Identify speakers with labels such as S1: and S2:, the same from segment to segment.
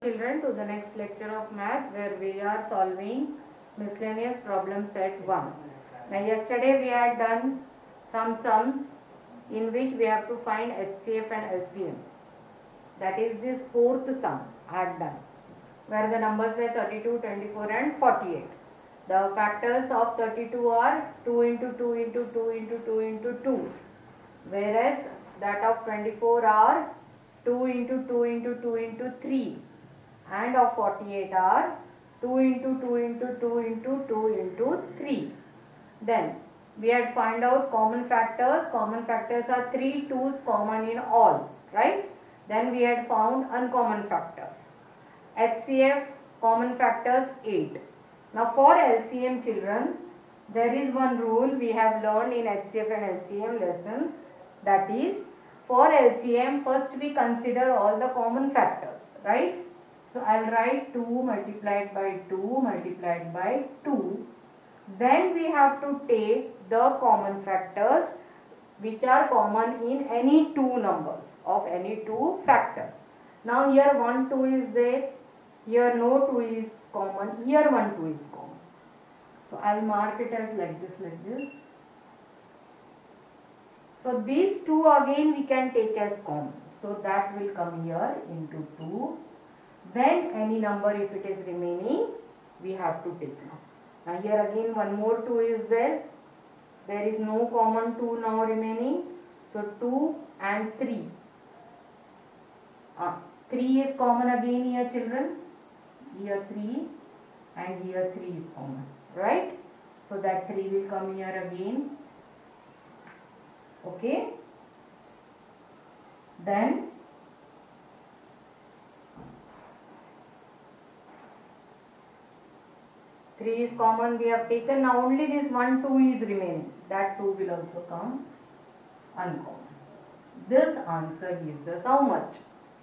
S1: Children, to the next lecture of math where we are solving miscellaneous problem set 1. Now yesterday we had done some sums in which we have to find HCF and LCM. That is this fourth sum I had done where the numbers were 32, 24 and 48. The factors of 32 are 2 into 2 into 2 into 2 into 2, whereas that of 24 are 2 into 2 into 2 into 3, and of 48 are 2 into 2 into 2 into 2 into 3. Then we had found out common factors. Common factors are 3 2's common in all, right? Then we had found uncommon factors. HCF common factors 8. Now for LCM children, there is one rule we have learned in HCF and LCM lesson, that is, for LCM first we consider all the common factors, right? So I'll write 2 multiplied by 2 multiplied by 2. Then we have to take the common factors which are common in any two numbers of any two factors. Now here 1 2 is there, here no 2 is common, here 1 2 is common. So I'll mark it as like this. So these two again we can take as common. So that will come here into 2. Then any number if it is remaining we have to take now. Now here again one more 2 is there. There is no common 2 now remaining. So 2 and 3. 3 is common again here children. Here 3 and here 3 is common. Right? So that 3 will come here again. Okay. Then three is common we have taken. Now only this 1 2 is remaining. That 2 will also come uncommon. This answer gives us how much?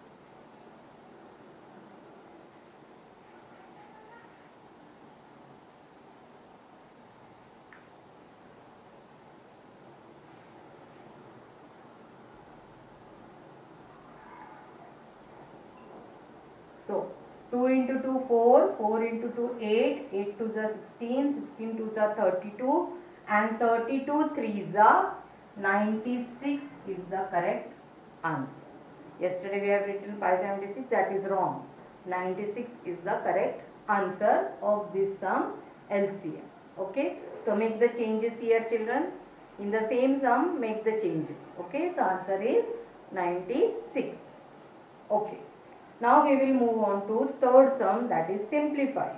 S1: So 2 into 2 4, 4 into 2 8, 8 2s are 16, 16 2s are 32 and 32 3s are 96 is the correct answer. Yesterday we have written 576, that is wrong. 96 is the correct answer of this sum LCM. Okay, so make the changes here children. In the same sum make the changes. Okay, so answer is 96. Okay. Now we will move on to third sum, that is simplify.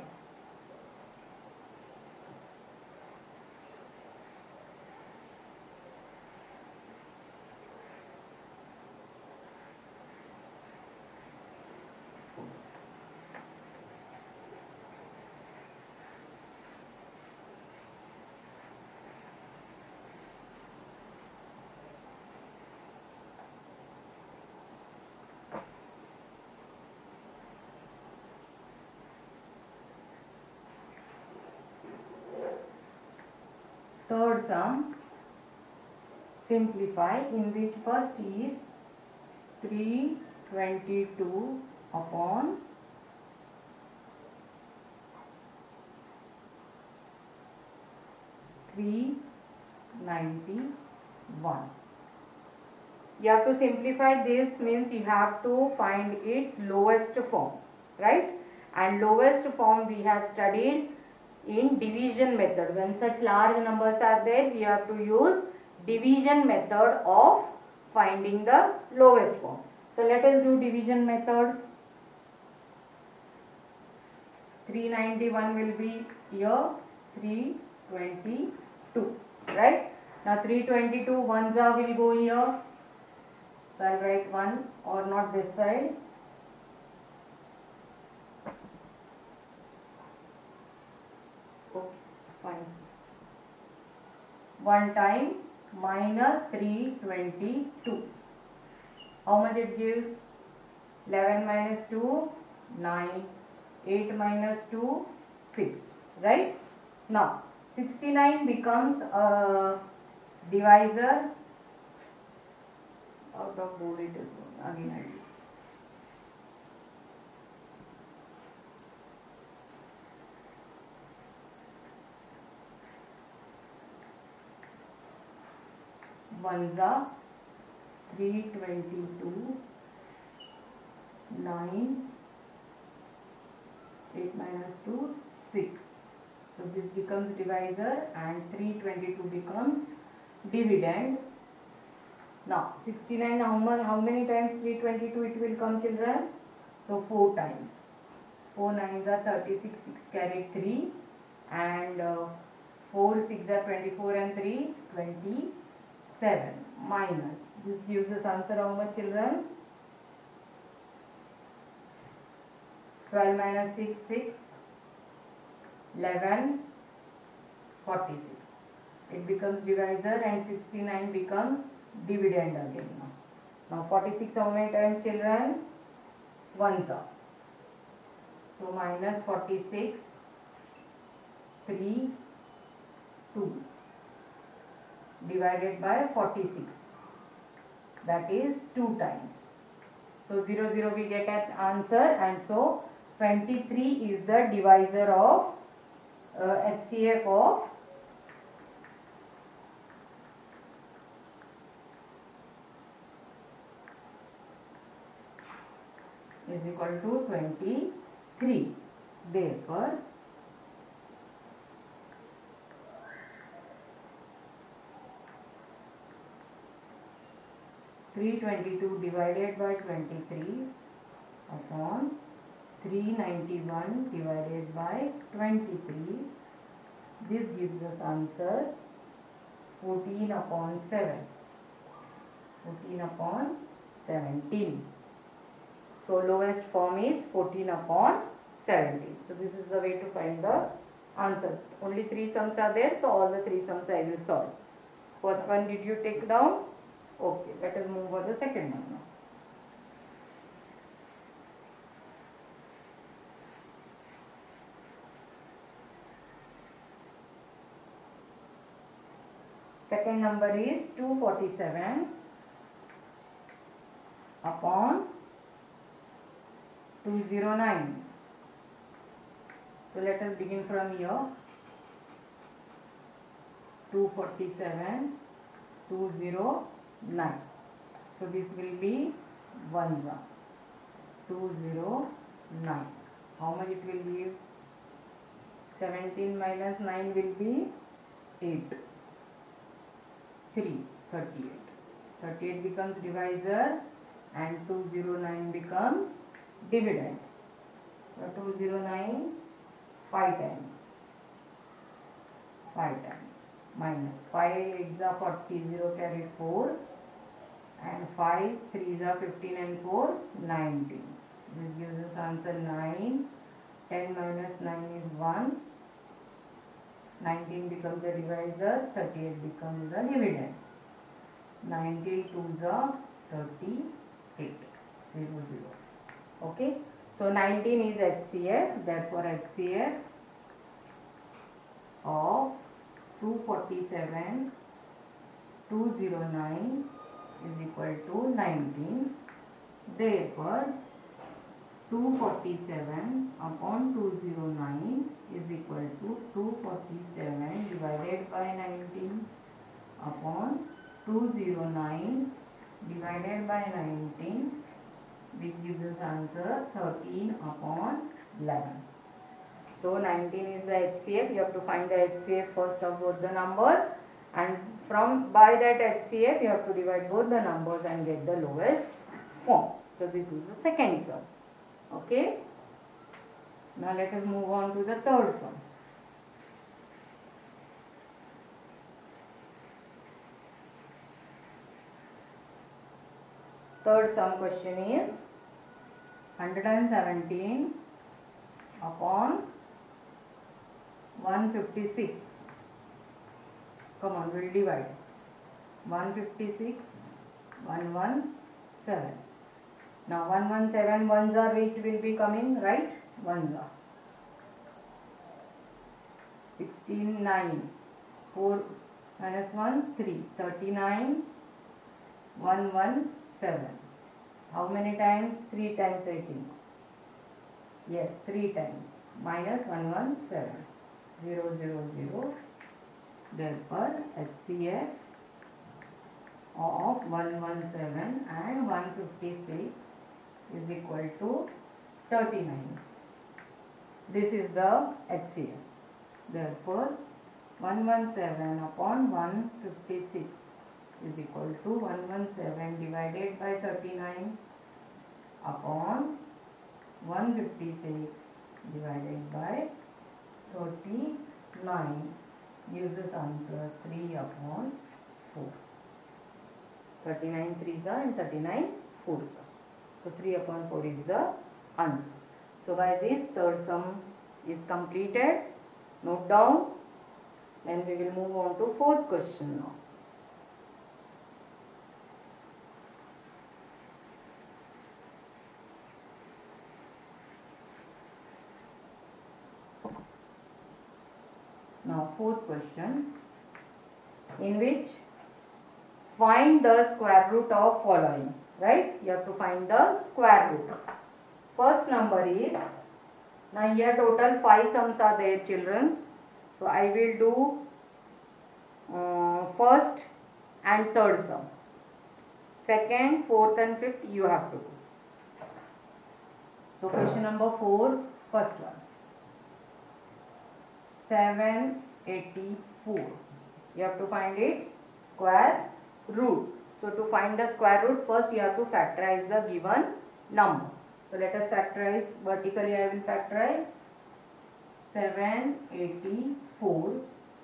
S1: Third sum, simplify, in which first is 322 upon 391. You have to simplify this, means you have to find its lowest form, right? And lowest form we have studied in division method. When such large numbers are there, we have to use division method of finding the lowest form. So let us do division method. 391 will be here, 322, right? Now 322 ones will go here. So I'll write 1, or not this side. Fine. 1 time minus 322. How much it gives? 11 minus 2, 9. 8 minus 2, 6. Right? Now, 69 becomes a divisor. Out of board it is again. ones are 322, 9, 8 minus 2, 6. So this becomes divisor and 322 becomes dividend. Now 69, how many times 322 it will come, children? So 4 times. 4 nines are 36, 6 carried 3, and 4 6 are 24 and 3 27, minus. This gives us answer how much, children? 12 minus 6, 6, 11, 46. It becomes divisor and 69 becomes dividend again. Now 46 how many times, children? Ones are. So minus 46, 3, 2 divided by 46. That is 2 times. So 0 0 we get an answer, and so 23 is the divisor of HCF of is equal to 23. Therefore, (322) divided by 23 upon 391 divided by 23. This gives us answer 14 upon 7. 14 upon 17. So lowest form is 14 upon 17. So this is the way to find the answer. Only 3 sums are there, so all the 3 sums I will solve. First one did you take down? Okay, let us move on to the second one now. Second number is 247 upon 209. So let us begin from here. 247, 209. So this will be 1, 209. How much it will give? 17 minus 9 will be 8. 3, 38. 38 becomes divisor and 209 becomes dividend. So 209 5 times. 5 times. Minus 5 8s are 40, 0 carried 4, and 5 3s are 15 and 4 19. This gives us answer 9. 10 minus 9 is 1. 19 becomes a divisor, 38 becomes a dividend. 19 2s are 38. 0 0. Okay. So 19 is HCF, therefore HCF of 247, 209 is equal to 19. Therefore 247 upon 209 is equal to 247 divided by 19 upon 209 divided by 19. This gives us answer 13 upon 11. So 19 is the HCF. You have to find the HCF first of both the number, and by that HCF you have to divide both the numbers and get the lowest form. So this is the second sum. Okay. Now let us move on to the third sum. Third sum question is 117 upon 156. Come on, we'll divide. 156, 117. Now 117 ones are which will be coming, right? Ones are 16, 9, 4 minus 1, 3, 39, 117. How many times? 3 times I think. Yes, 3 times. Minus 117. 0 0 0. Therefore HCF of 117 and 156 is equal to 39. This is the HCF. Therefore, 117 upon 156 is equal to 117 divided by 39 upon 156 divided by 39 gives us answer 3 upon 4. 39 3s are and 39 4s are. So 3 upon 4 is the answer. So by this third sum is completed. Note down. Then we will move on to fourth question now. Now fourth question, in which find the square root of following, right? You have to find the square root. First number is, now here total 5 sums are there, children. So I will do first and third sum. Second, fourth and fifth you have to do. So question number 4, first one. 784. You have to find its square root. So to find the square root, first you have to factorize the given number. So let us factorize. Vertically I will factorize 784.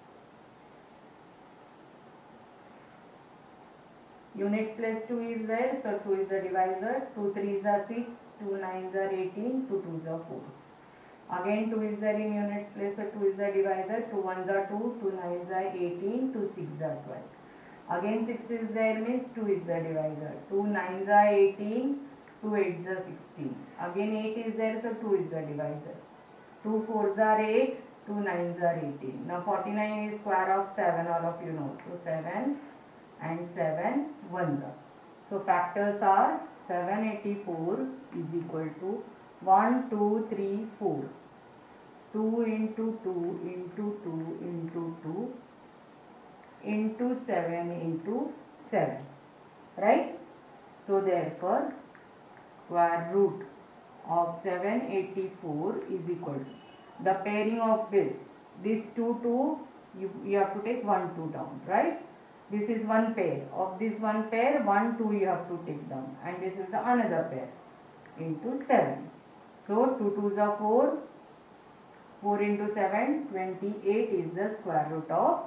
S1: Units place 2 is there, so 2 is the divisor. 2 3s are 6, 2 9s are 18, 2 2s are 4. Again 2 is there in units place, so 2 is the divisor. 2 1s are 2, 2 9s are 18, 2 6s are 12. Again 6 is there means 2 is the divisor. 2 9s are 18, 2 8s are 16. Again 8 is there, so 2 is the divisor. 2 4s are 8, 2 9s are 18. Now 49 is square of 7, all of you know. So 7 and 7 1s are. So factors are 784 is equal to 1 2 3 4. 2 into 2 into 2 into 2 into 7 into 7, right? So therefore square root of 784 is equal to the pairing of this 2 you have to take 1 2 down, right? This is one pair. Of this one pair, 1 2 you have to take down, and this is the another pair into 7. So 2 2s are 4. 4 into 7, 28 is the square root of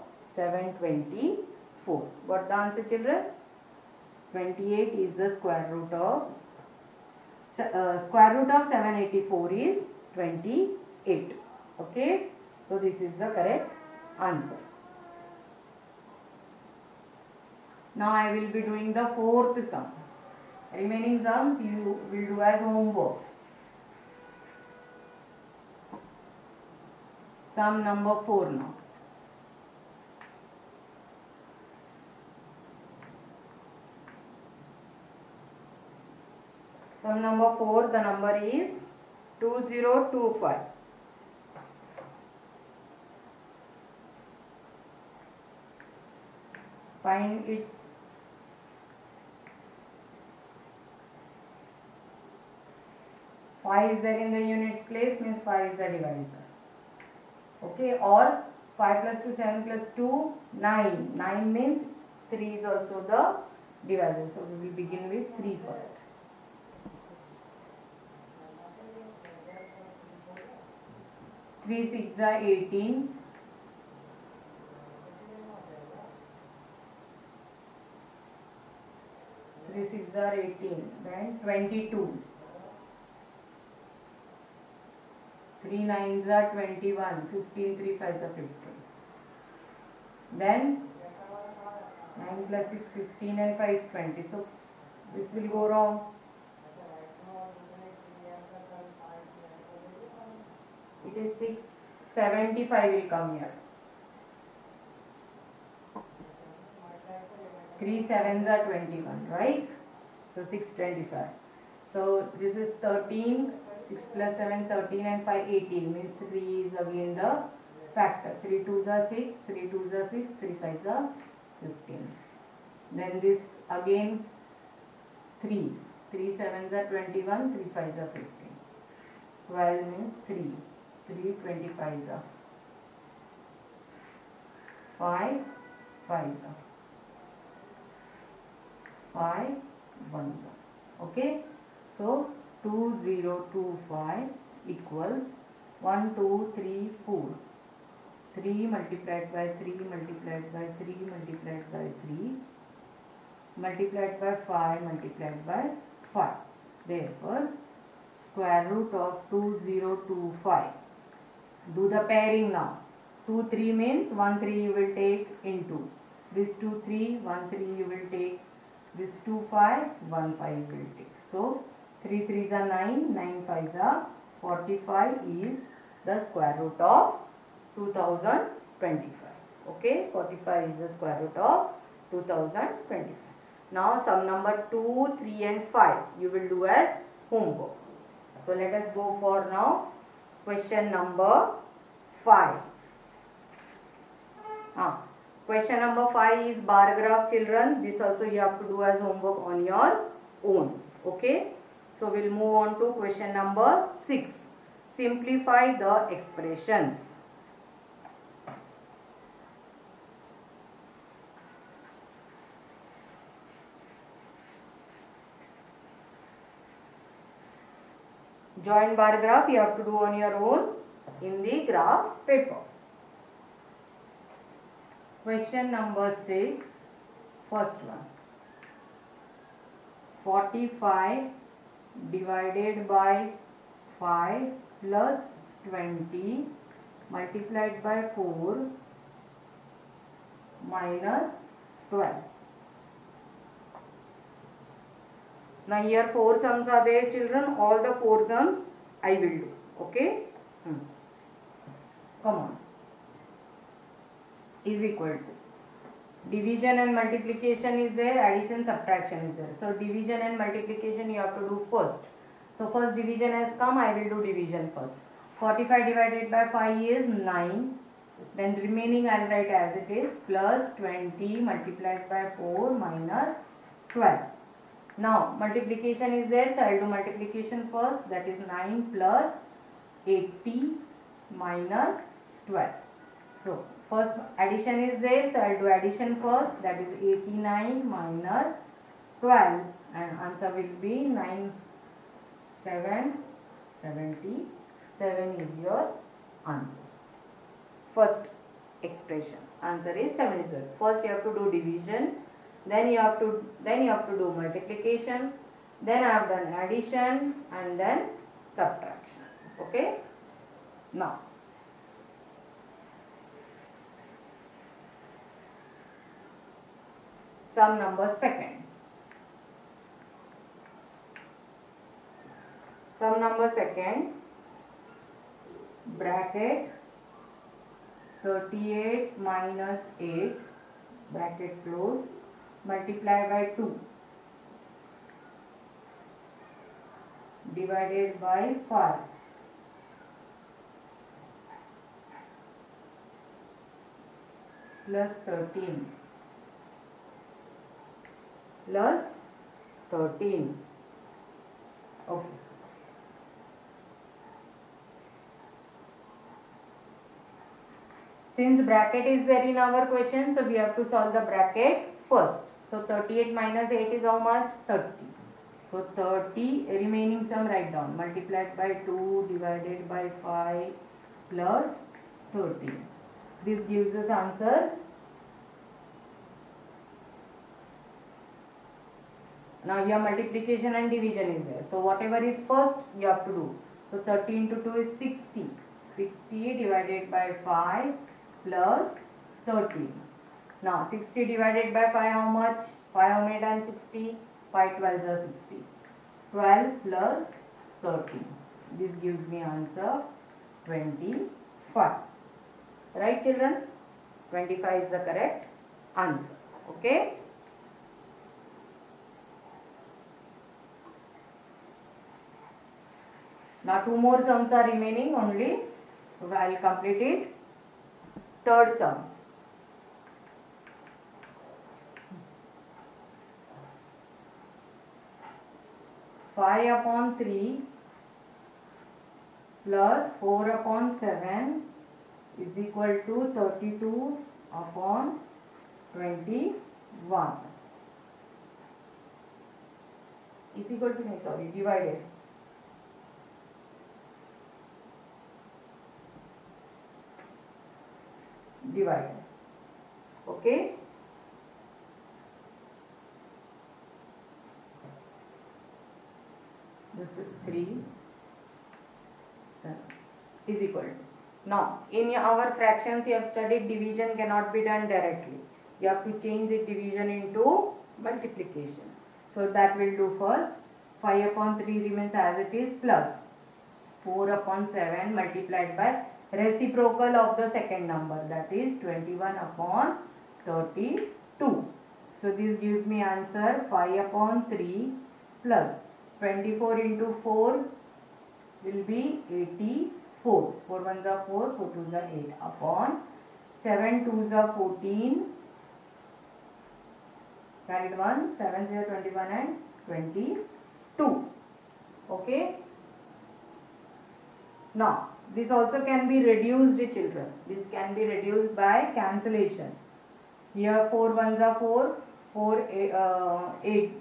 S1: 724. What the answer, children? 28 is the square root of 784 is 28. Okay. So this is the correct answer. Now I will be doing the fourth sum. Remaining sums you will do as homework. Sum number 4 now. Sum number 4, the number is 2025. Find its five is there in the units place, means 5 is the divisor. Okay, or 5 plus 2, 7 plus 2, 9. 9 means 3 is also the divisor. So we will begin with 3 first. 3 6 are 18. 3 6 are 18. Then 22. 3 9s are 21. 15 3 5s are 15. Then 9 plus 6 15 and 5 is 20. So this will go wrong. It is 675 will come here. 3 7s are 21, right? So 625. So this is 13. 6 plus 7 13 and 5 18, means 3 is again the factor. 3 2s are 6, 3 2s are 6, 3 5s are 15. Then this again 3. 3 sevens are 21, 3 fives are 15. 12 means 3. 3 25s are 5 5s are 5 1s are. Okay. So 2025 equals 1 2 3 4. 3 multiplied by 3 multiplied by 3 multiplied by 3 multiplied by 5 multiplied by 5. Therefore, square root of 2025. Do the pairing now. 2 3 means 1 3 you will take into. This 2 3, 1 3 you will take. This 2 5, 1 5 you will take. So, 3 3s are 9, 9 5s are 45 is the square root of 2025. Okay, 45 is the square root of 2025. Now sum number 2, 3 and 5 you will do as homework. So let us go for now question number 5. Question number 5 is bar graph, children. This also you have to do as homework on your own. Okay. So we'll move on to question number 6. Simplify the expressions. Joint bar graph you have to do on your own in the graph paper. Question number 6, first one. 45 divided by 5 plus 20 multiplied by 4 minus 12. Now here 4 sums are there, children. All the 4 sums I will do. Okay. Come on. Is equal to. Division and multiplication is there. Addition, subtraction is there. So division and multiplication you have to do first. So first division has come. I will do division first. 45 divided by 5 is 9. Then remaining I will write as it is. Plus 20 multiplied by 4 minus 12. Now multiplication is there, so I will do multiplication first. That is 9 plus 80 minus 12. So first addition is there, so I will do addition first. That is 89 minus 12, and answer will be 77 is your answer. First expression answer is 77. First you have to do division. Then you have to do multiplication, then I have done addition and then subtraction. Okay. Now sum number second. Sum number second, bracket 38 minus 8 bracket close multiply by 2 divided by 5 plus 13 plus 13. Okay. Since bracket is there in our question, so we have to solve the bracket first. So 38 minus 8 is how much? 30. So 30 remaining sum write down. Multiplied by 2 divided by 5 plus 13. This gives us answer. Now your multiplication and division is there. So whatever is first you have to do. So 30 into 2 is 60. 60 divided by 5 plus 13. Now 60 divided by 5 how much? 560. 5 12s are 60. 12 plus 13. This gives me answer 25. Right children? 25 is the correct answer. Okay. Now 2 more sums are remaining only. So I will complete it. Third sum. 5 upon 3 plus 4 upon 7 is equal to 32 upon 21 is equal to, sorry, divided. Okay. This is 3 7 is equal to. Now, in our fractions you have studied division cannot be done directly. You have to change the division into multiplication. So that we'll do first. 5 upon 3 remains as it is plus 4 upon 7 multiplied by reciprocal of the second number, that is 21 upon 32. So this gives me answer 5 upon 3 plus 24 into 4 will be 84. 4 ones are 4, 4 twos are 8 upon 7 twos are 14. Carried 1, 7 0 21 and 22. Okay. Now this also can be reduced, children. This can be reduced by cancellation. Here 4 ones are 4, 8.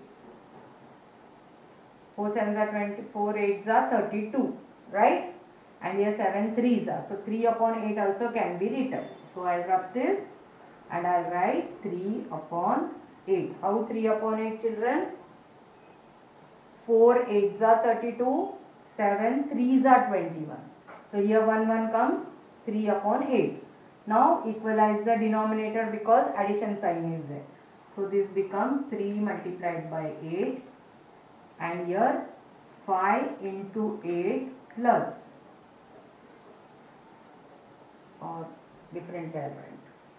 S1: 4 sevens are 20, 4 eights are 32, right? And here 7 threes are. So 3 upon 8 also can be written. So I'll rub this and I'll write 3 upon 8. How 3 upon 8, children? 4 eights are 32, 7 threes are 21. So here 1 comes, 3 upon 8. Now equalize the denominator because addition sign is there. So this becomes 3 multiplied by 8. And here 5 into 8 plus or different element.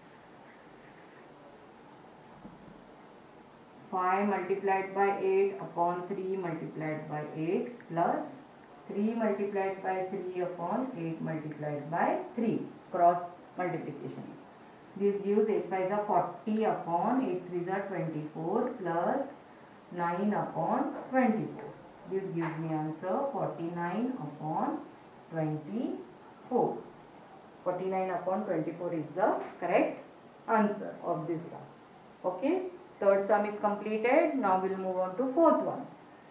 S1: 5 multiplied by 8 upon 3 multiplied by 8 plus 3 multiplied by 3 upon 8 multiplied by 3, cross multiplication. This gives 8 5s are 40 upon 8 3s are 24 plus 9 upon 24. This gives me answer 49 upon 24. 49 upon 24 is the correct answer of this sum. Okay. Third sum is completed. Now we'll move on to fourth one.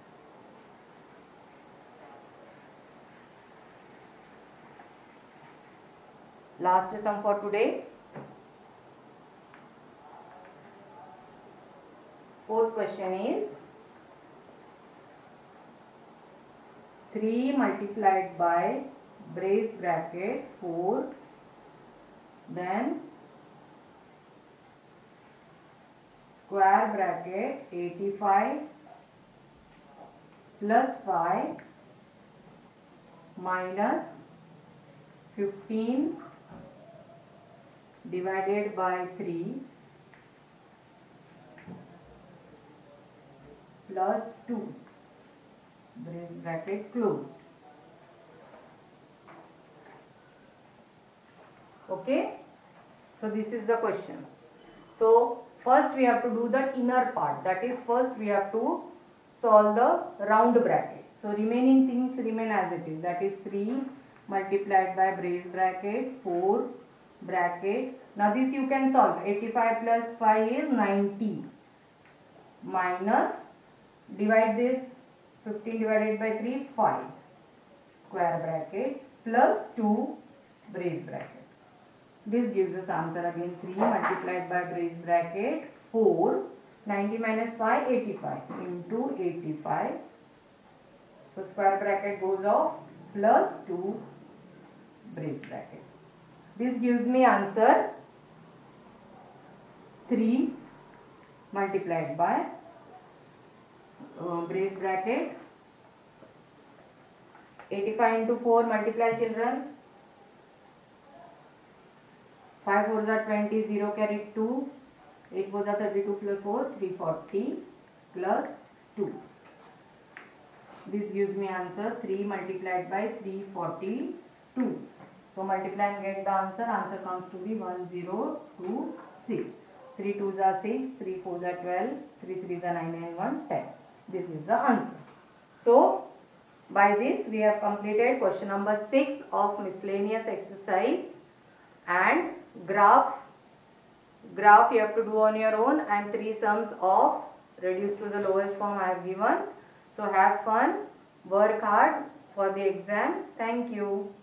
S1: Last sum for today. Fourth question is 3 multiplied by brace bracket 4, then square bracket 85 plus 5 minus 15 divided by 3 plus 2, brace bracket closed. Okay. So this is the question. So first we have to do the inner part. That is, first we have to solve the round bracket. So remaining things remain as it is. That is 3 multiplied by brace bracket 4 bracket. Now this you can solve. 85 plus 5 is 90 minus, divide this, 15 divided by 3 5, square bracket plus 2 brace bracket. This gives us answer again 3 multiplied by brace bracket 4, 90 minus 5 85 into 85. So square bracket goes off plus 2 brace bracket. This gives me answer 3 multiplied by brace bracket 85 into 4, multiply children. 5 4s are 20, 0 carried 2, 8 4s are 32 plus 4, 340 plus 2. This gives me answer 3 multiplied by 342. So multiply and get the answer. Answer comes to be 1026. 3 2s are 6, 3 4s are 12, 3 3s are 9 and 1 10. This is the answer. So by this we have completed question number 6 of miscellaneous exercise, and graph you have to do on your own, and 3 sums of reduced to the lowest form I have given. So have fun, work hard for the exam. Thank you.